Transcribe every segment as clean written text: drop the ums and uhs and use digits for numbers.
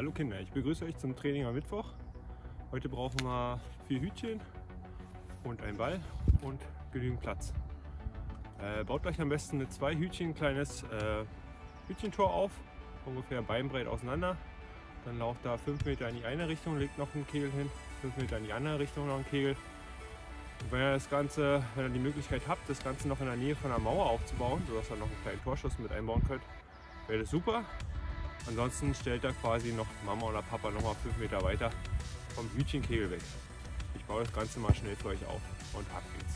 Hallo Kinder, ich begrüße euch zum Training am Mittwoch. Heute brauchen wir 4 Hütchen und einen Ball und genügend Platz. Baut euch am besten mit 2 Hütchen ein kleines Hütchentor auf, ungefähr beinbreit auseinander. Dann lauft da 5 Meter in die eine Richtung, legt noch einen Kegel hin, 5 Meter in die andere Richtung noch einen Kegel. Und wenn ihr die Möglichkeit habt, das Ganze noch in der Nähe von der Mauer aufzubauen, sodass ihr noch einen kleinen Torschuss mit einbauen könnt, wäre das super. Ansonsten stellt ihr quasi noch Mama oder Papa noch mal 5 Meter weiter vom Hütchenkegel weg. Ich baue das Ganze mal schnell für euch auf und ab geht's.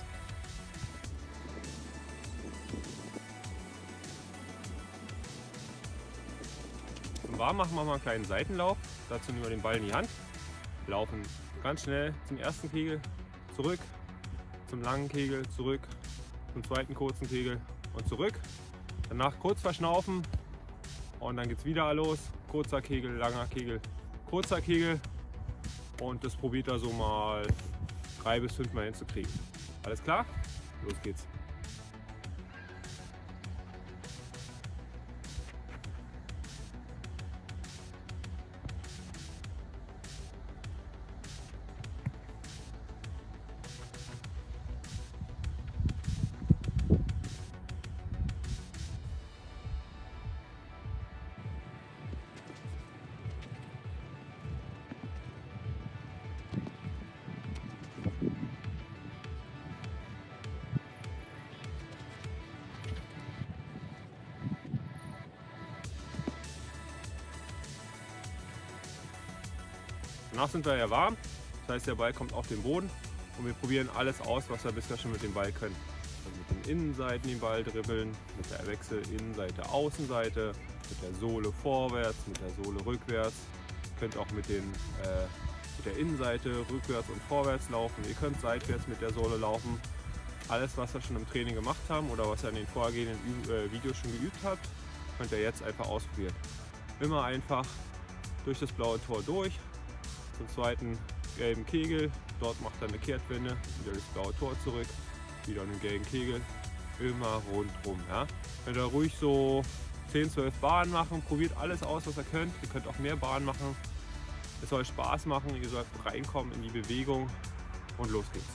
Zum Warmmachen machen wir einen kleinen Seitenlauf. Dazu nehmen wir den Ball in die Hand, laufen ganz schnell zum ersten Kegel, zurück, zum langen Kegel, zurück, zum zweiten kurzen Kegel und zurück. Danach kurz verschnaufen. Und dann geht es wieder los. Kurzer Kegel, langer Kegel, kurzer Kegel. Und das probiert er so mal 3 bis 5 Mal hinzukriegen. Alles klar? Los geht's. Danach sind wir ja warm, das heißt der Ball kommt auf den Boden und wir probieren alles aus, was wir bisher schon mit dem Ball können. Also mit den Innenseiten den Ball dribbeln, mit der Wechsel Innenseite, Außenseite, mit der Sohle vorwärts, mit der Sohle rückwärts. Ihr könnt auch mit der Innenseite rückwärts und vorwärts laufen. Ihr könnt seitwärts mit der Sohle laufen. Alles, was wir schon im Training gemacht haben oder was ihr in den vorhergehenden Videos schon geübt habt, könnt ihr jetzt einfach ausprobieren. Immer einfach durch das blaue Tor durch. Zum zweiten gelben Kegel, dort macht er eine Kehrtwende, wieder das blaue Tor zurück, wieder einen gelben Kegel, immer rundherum. Ja? Könnt ihr ruhig so 10, 12 Bahnen machen, probiert alles aus, was ihr könnt. Ihr könnt auch mehr Bahnen machen. Es soll Spaß machen, ihr sollt reinkommen in die Bewegung und los geht's.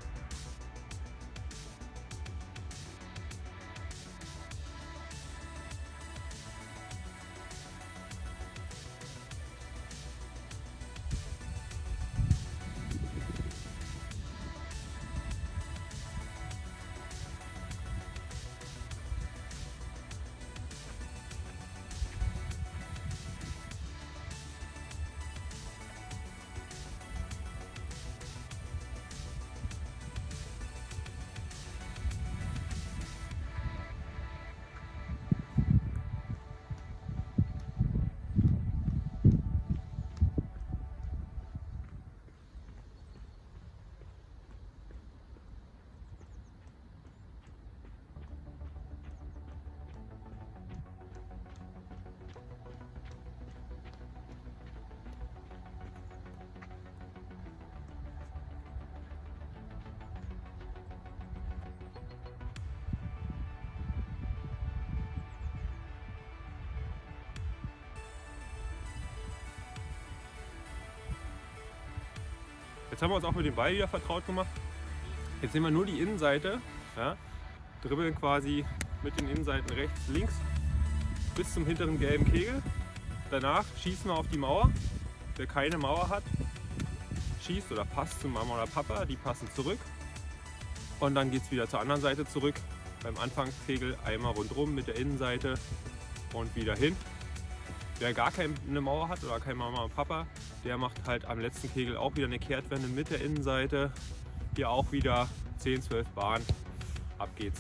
Jetzt haben wir uns auch mit dem Ball wieder vertraut gemacht. Jetzt nehmen wir nur die Innenseite, ja, dribbeln quasi mit den Innenseiten rechts, links bis zum hinteren gelben Kegel. Danach schießen wir auf die Mauer. Wer keine Mauer hat, schießt oder passt zu Mama oder Papa, die passen zurück. Und dann geht es wieder zur anderen Seite zurück. Beim Anfangskegel einmal rundherum mit der Innenseite und wieder hin. Wer gar keine Mauer hat oder kein Mama und Papa, der macht halt am letzten Kegel auch wieder eine Kehrtwende mit der Innenseite. Hier auch wieder 10, 12 Bahnen. Ab geht's.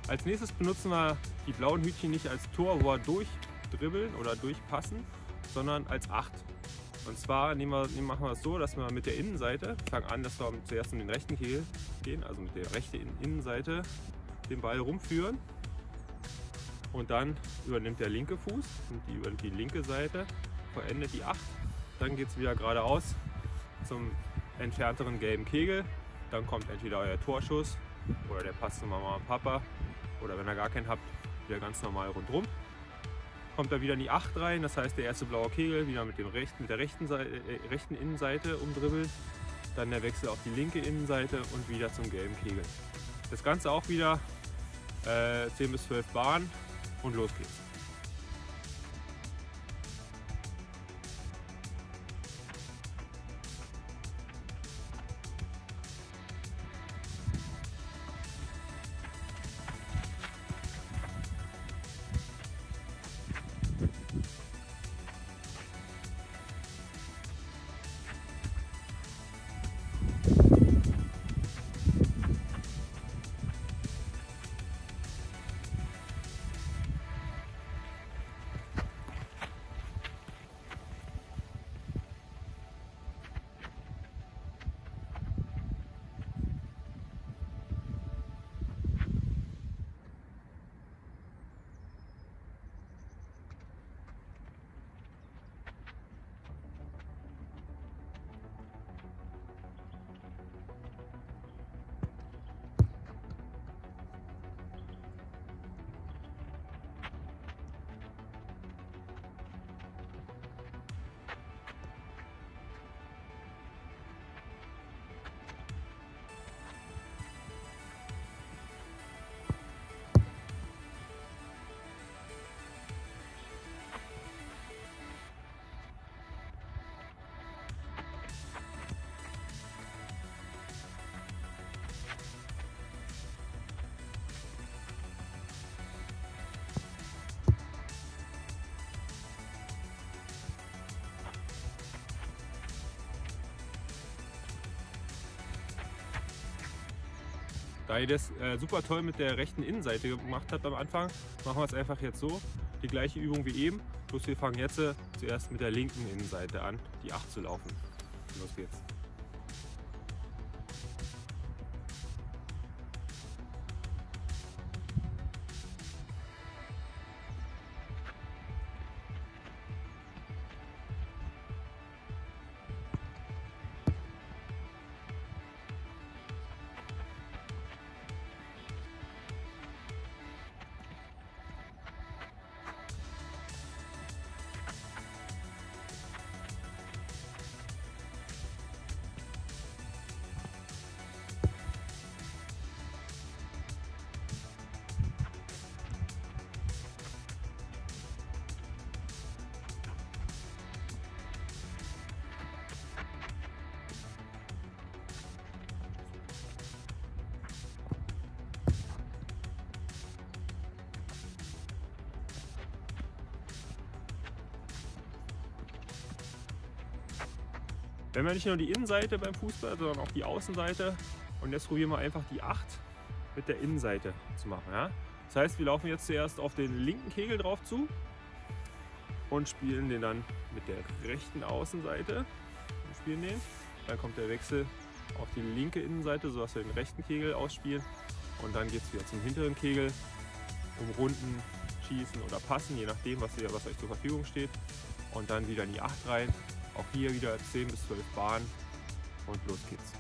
Als nächstes benutzen wir die blauen Hütchen nicht als Tor, wo wir durchdribbeln oder durchpassen, sondern als 8. Und zwar machen wir es so, dass wir mit der Innenseite fangen an, dass wir zuerst in den rechten Kegel gehen, also mit der rechten Innenseite den Ball rumführen. Und dann übernimmt der linke Fuß und übernimmt die linke Seite, vollendet die 8. Dann geht es wieder geradeaus zum entfernteren gelben Kegel. Dann kommt entweder euer Torschuss oder der Pass zu Mama und Papa. Oder wenn ihr gar keinen habt, wieder ganz normal rundherum. Kommt da wieder in die 8 rein, das heißt der erste blaue Kegel wieder mit der rechten Innenseite umdribbeln. Dann der Wechsel auf die linke Innenseite und wieder zum gelben Kegel. Das Ganze auch wieder 10 bis 12 Bahnen und los geht's. Da ihr das super toll mit der rechten Innenseite gemacht habt am Anfang, machen wir es einfach jetzt so. Die gleiche Übung wie eben, bloß wir fangen jetzt zuerst mit der linken Innenseite an, die 8 zu laufen. Los geht's. Wir haben ja nicht nur die Innenseite beim Fußball, sondern auch die Außenseite. Und jetzt probieren wir einfach die 8 mit der Innenseite zu machen. Ja? Das heißt, wir laufen jetzt zuerst auf den linken Kegel drauf zu und spielen den dann mit der rechten Außenseite. Und spielen den. Dann kommt der Wechsel auf die linke Innenseite, sodass wir den rechten Kegel ausspielen. Und dann geht es wieder zum hinteren Kegel, umrunden, schießen oder passen, je nachdem, was euch zur Verfügung steht. Und dann wieder in die 8 rein. Auch hier wieder 10 bis 12 Bahnen und los geht's.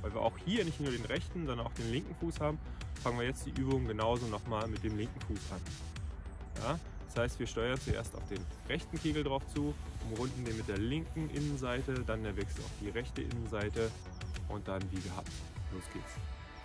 Weil wir auch hier nicht nur den rechten, sondern auch den linken Fuß haben, fangen wir jetzt die Übung genauso nochmal mit dem linken Fuß an. Ja? Das heißt, wir steuern zuerst auf den rechten Kegel drauf zu, umrunden den mit der linken Innenseite, dann der Wechsel auf die rechte Innenseite und dann wie gehabt. Los geht's.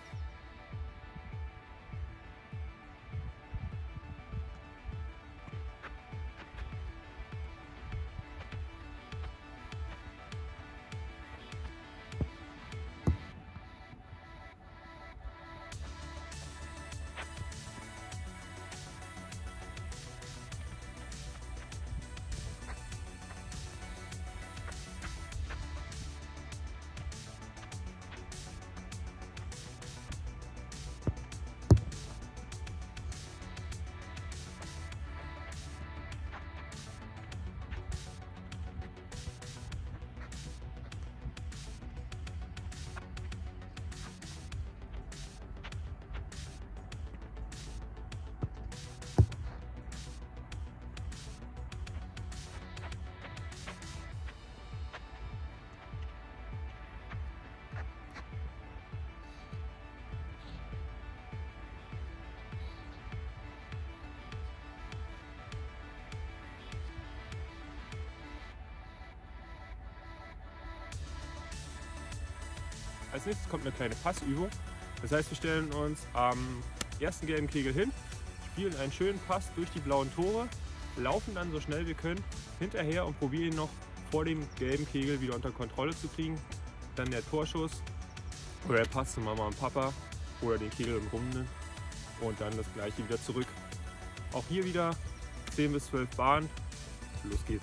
Als nächstes kommt eine kleine Passübung. Das heißt, wir stellen uns am ersten gelben Kegel hin, spielen einen schönen Pass durch die blauen Tore, laufen dann so schnell wir können hinterher und probieren ihn noch vor dem gelben Kegel wieder unter Kontrolle zu kriegen. Dann der Torschuss oder der Pass zu Mama und Papa oder den Kegel umrunden und dann das gleiche wieder zurück. Auch hier wieder 10 bis 12 Bahnen. Los geht's.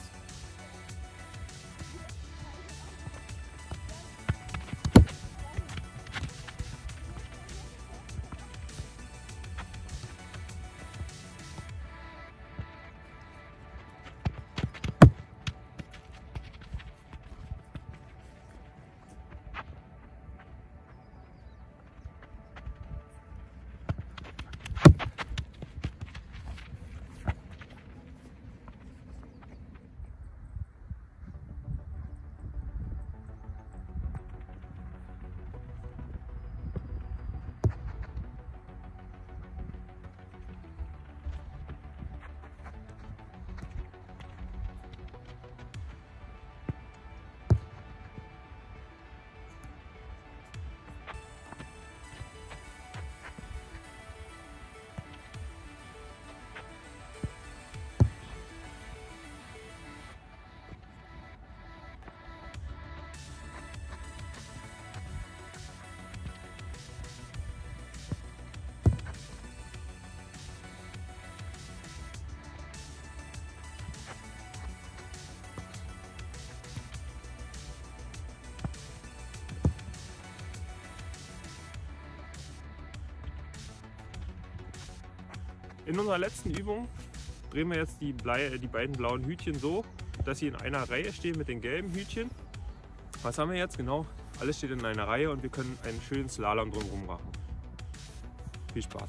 In unserer letzten Übung drehen wir jetzt die beiden blauen Hütchen so, dass sie in einer Reihe stehen mit den gelben Hütchen. Was haben wir jetzt? Genau, alles steht in einer Reihe und wir können einen schönen Slalom drumherum machen. Viel Spaß!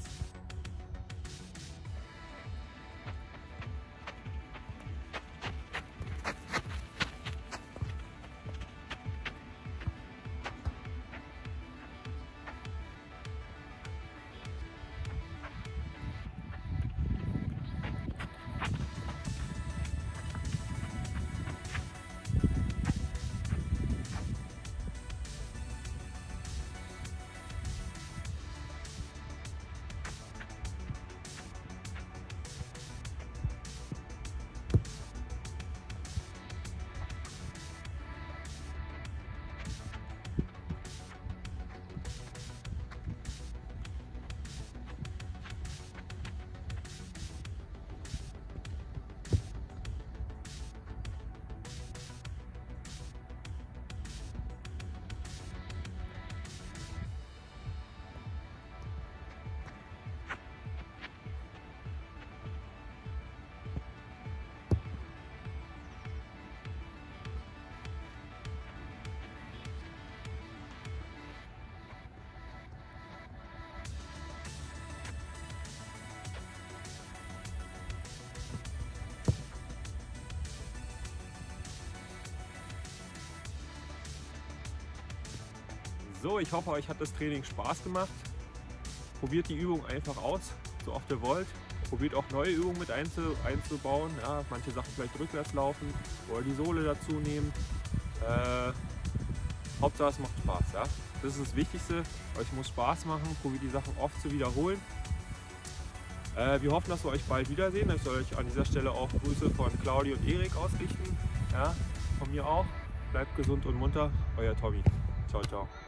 So, ich hoffe, euch hat das Training Spaß gemacht. Probiert die Übung einfach aus, so oft ihr wollt. Probiert auch neue Übungen mit einzubauen. Ja, manche Sachen vielleicht rückwärts laufen oder die Sohle dazu nehmen. Hauptsache es macht Spaß. Ja? Das ist das Wichtigste. Euch muss Spaß machen. Probiert die Sachen oft zu wiederholen. Wir hoffen, dass wir euch bald wiedersehen. Ich soll euch an dieser Stelle auch Grüße von Claudi und Erik ausrichten. Ja, von mir auch. Bleibt gesund und munter. Euer Tommy. Ciao, ciao.